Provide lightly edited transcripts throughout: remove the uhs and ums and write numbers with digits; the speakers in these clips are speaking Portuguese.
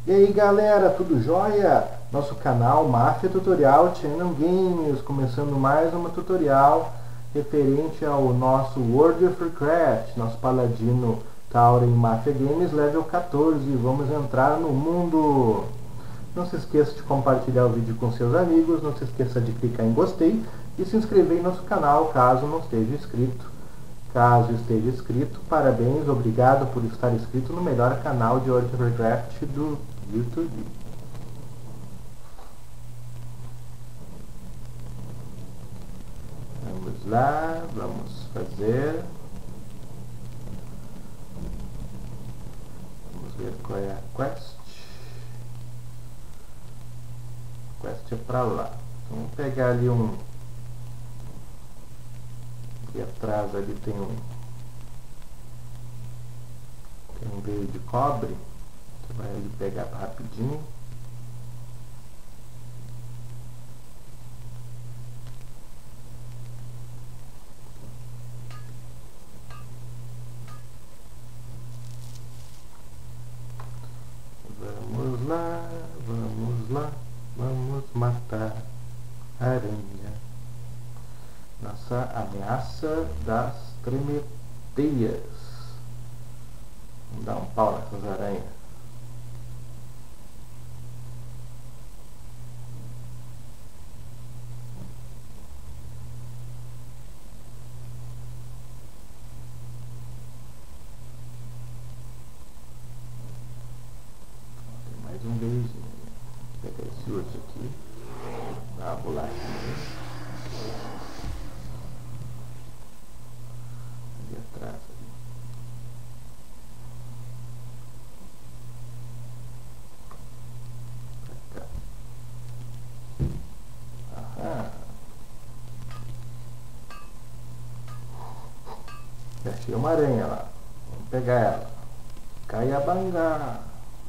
E aí galera, tudo jóia? Nosso canal Máfia Tutorial Channel Games, começando mais uma tutorial referente ao nosso World of Warcraft, nosso paladino Tauren Máfia Games level 14. Vamos entrar no mundo! Não se esqueça de compartilhar o vídeo com seus amigos, não se esqueça de clicar em gostei e se inscrever em nosso canal caso não esteja inscrito. Caso esteja inscrito, parabéns, obrigado por estar inscrito no melhor canal de World of Warcraft do YouTube. Vamos lá, vamos fazer. Vamos ver qual é a quest. A quest é pra lá. Vamos pegar ali um... E atrás ali tem um veio de cobre. Você vai ali pegar rapidinho. Vamos lá, vamos lá, vamos matar a aranha. Nossa ameaça das tremeteias. Vamos dar um pau nessas aranhas. Tem mais um beijinho. Vou pegar esse urso aqui. Dá uma bolachinha. Ali atrás. Ali. Pra cá. Aham. Já achei uma aranha lá. Vamos pegar ela. Caiabanga.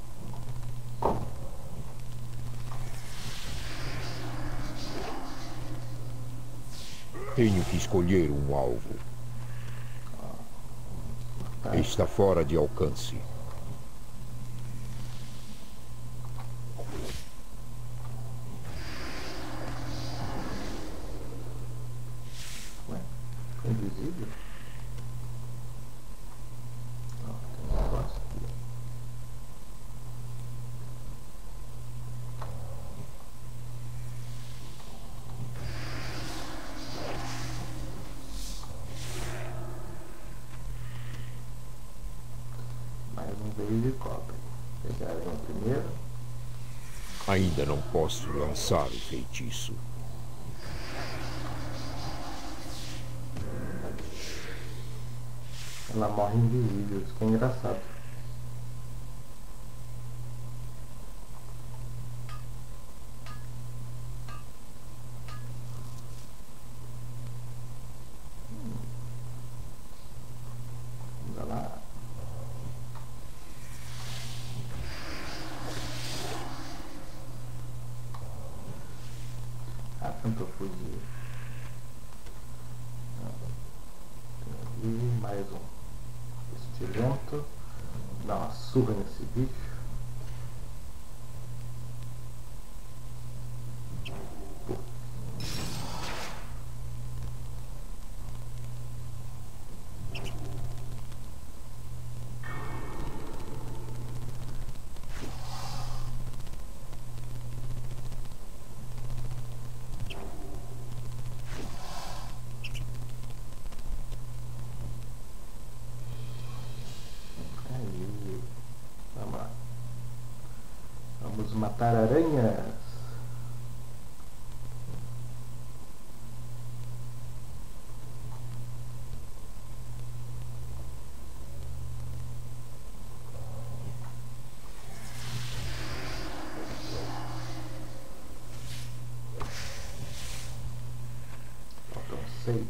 Tenho que escolher um alvo. Está fora de alcance. Ué, foi invisível? Ó, tem um negócio aqui. Mais um veio de cobre. Pegarem o primeiro. Ainda não posso lançar o feitiço. Ela morre invisível, isso que é engraçado. Vamos lá. Ah, tentou fugir. Tem ali mais um estilento. Dá uma surra nesse bicho. Aí, vamos lá. Vamos matar aranhas. Faltam 6.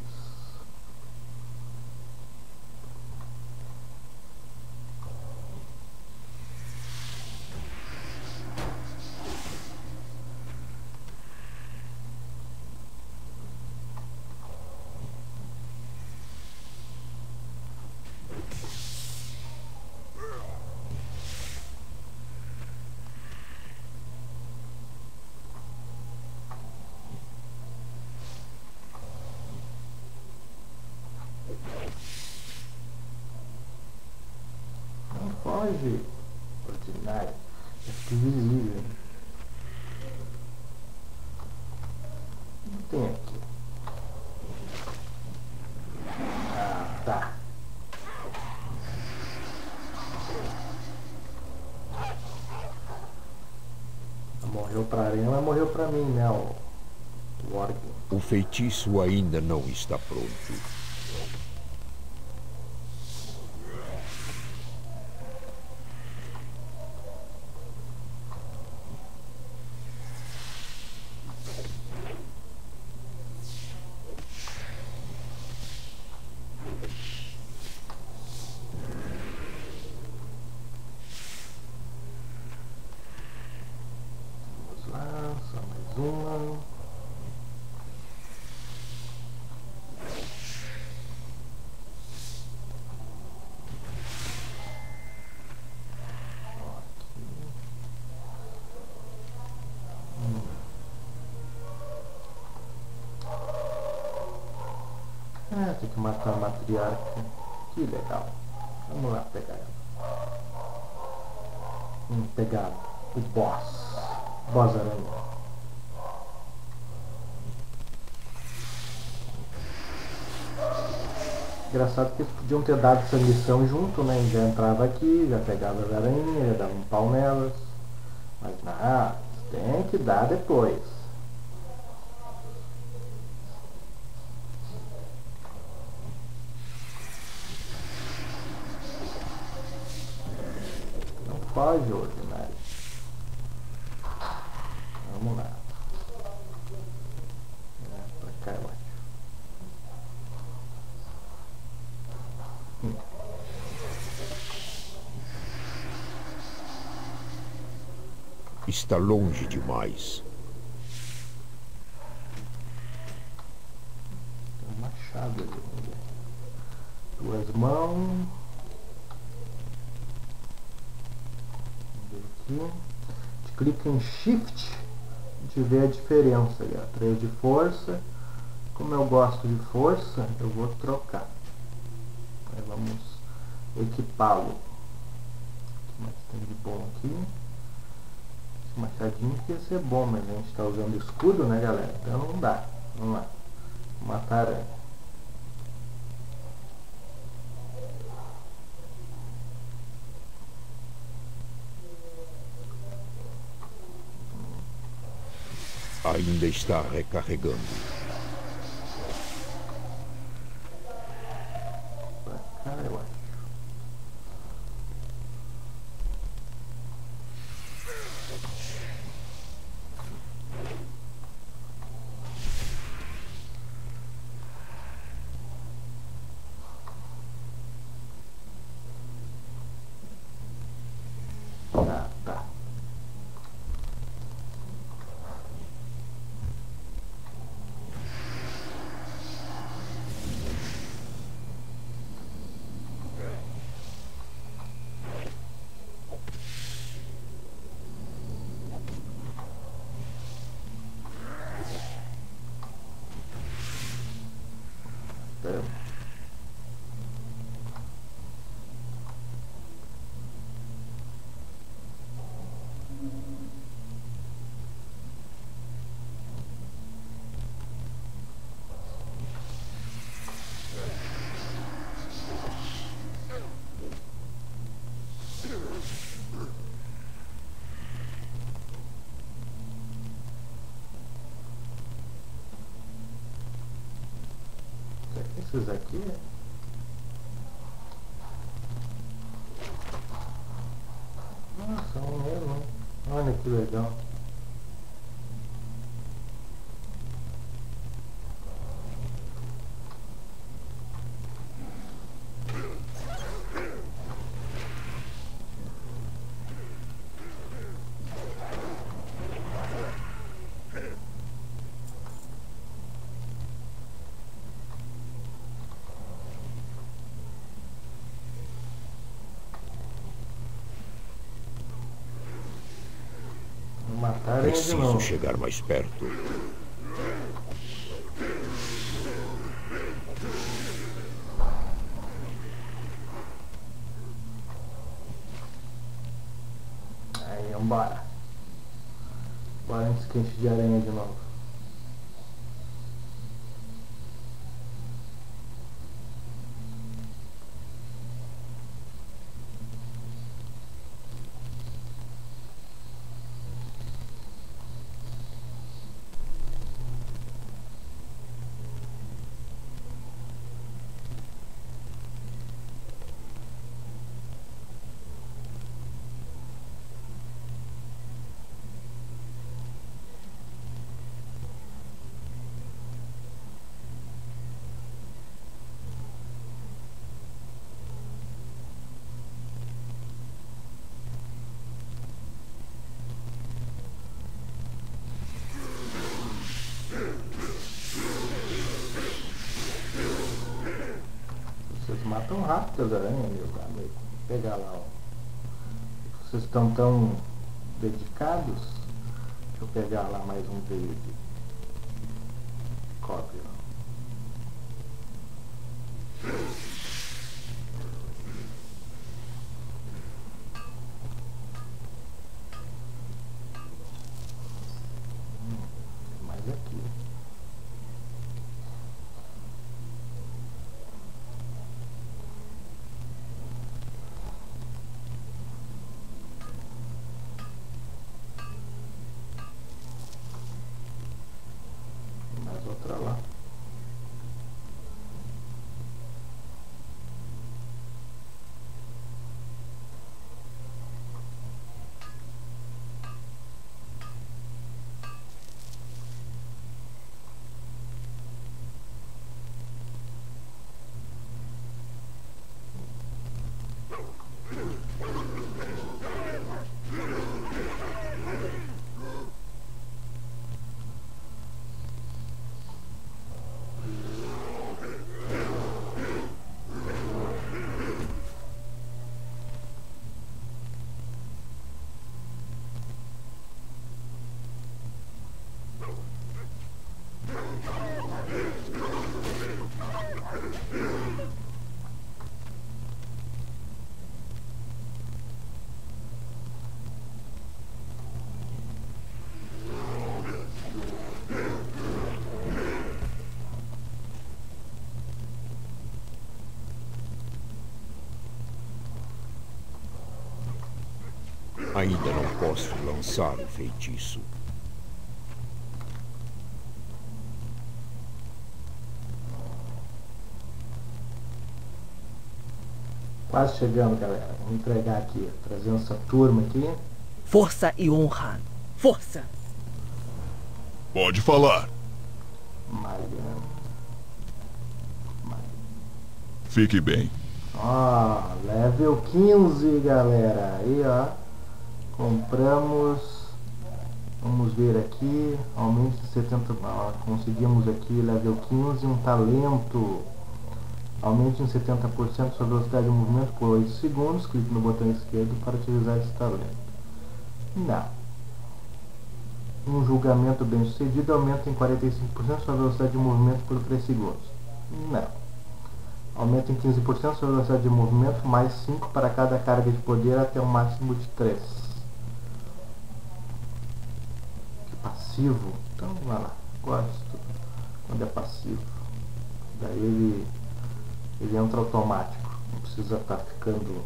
Foge, ordinário. É invisível. Não tem aqui. Ah, tá. Morreu pra arena, mas morreu pra mim, né? O orc. O feitiço ainda não está pronto. Vamos lá, só mais uma. Tem que matar a matriarca. Que legal. Vamos lá pegar ela. Pegar o boss. Boss aranha. Engraçado que eles podiam ter dado essa missão junto, né? Já entrava aqui, já pegava as aranhas, já dava um pau nelas. Mas não, tem que dar depois. Não foge, ordinário. Vamos lá. Pra cá, eu acho. Está longe demais. Tem um machado ali. Duas mãos. Vamos ver aqui. A gente clica em Shift. A gente vê a diferença aí, ó. 3 de força. Como eu gosto de força, eu vou trocar. Aí vamos equipá-lo. O que mais tem de bom aqui? Esse machadinho que ia ser bom, mas a gente está usando escudo, né, galera? Então não dá. Vamos lá. Matar a aranha. Ainda está recarregando. Pra cá, eu acho. Ah, tá. Então, esses aqui. Nossa, um mesmo, hein? Olha que legal. Vou matar ele de Preciso novo. chegar mais perto. Aí, vambora. Bora antes que enche de aranha de novo. Vocês matam rápido as aranhas, meu amigo. Vou pegar lá, ó. Vocês estão tão dedicados. Deixa eu pegar lá mais um verde. Cobre, ó. Mais aqui. Mais outra lá. Ainda não posso lançar o feitiço. Quase chegando, galera. Vamos entregar aqui, trazendo essa turma aqui. Força e honra. Força! Pode falar. Malhando. Fique bem. Ó, level 15, galera. Aí, ó. Compramos. Vamos ver aqui. Aumente de 70. Ó, conseguimos aqui level 15, um talento. Aumente em 70% sua velocidade de movimento por 8 segundos. Clique no botão esquerdo para utilizar esse talento. Não. Um julgamento bem sucedido aumenta em 45% sua velocidade de movimento por 3 segundos. Não. Aumenta em 15% sua velocidade de movimento, mais 5 para cada carga de poder até um máximo de 3. Que passivo. Então vai lá. Gosto quando é passivo. Daí ele entra automático. Não precisa estar ficando...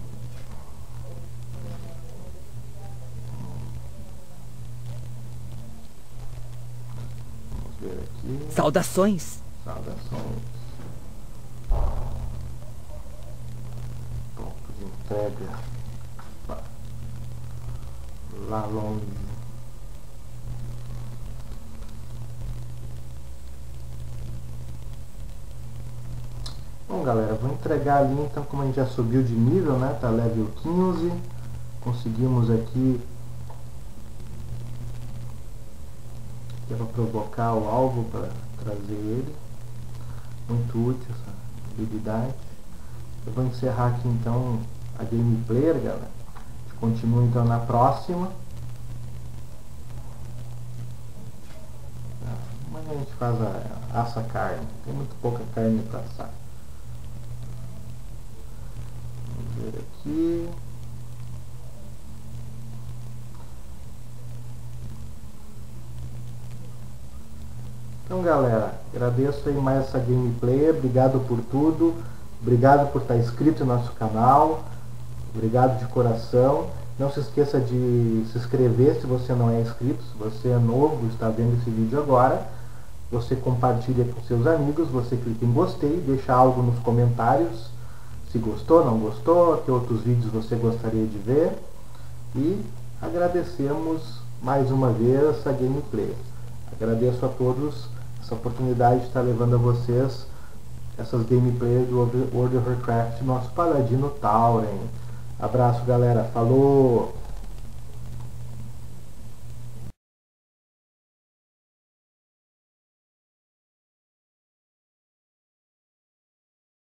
Vamos ver aqui. Saudações! Saudações. Ponto de entrega. Lá longe. Bom, galera, vou entregar ali então, como a gente já subiu de nível, né? Tá level 15. Conseguimos aqui que é para provocar o alvo para trazer ele. Muito útil essa habilidade. Eu vou encerrar aqui então a gameplay, galera. A gente continua então na próxima. Amanhã a gente faz assa carne. Tem muito pouca carne para assar. Vamos ver aqui. Então galera, agradeço aí mais essa gameplay, obrigado por tudo, obrigado por estar inscrito no nosso canal, obrigado de coração. Não se esqueça de se inscrever se você não é inscrito, se você é novo e está vendo esse vídeo agora. Você compartilha com seus amigos, você clica em gostei, deixa algo nos comentários, se gostou, não gostou, que outros vídeos você gostaria de ver. E agradecemos mais uma vez essa gameplay. Agradeço a todos essa oportunidade de estar levando a vocês essas gameplays do World of Warcraft, nosso paladino Tauren. Abraço galera, falou!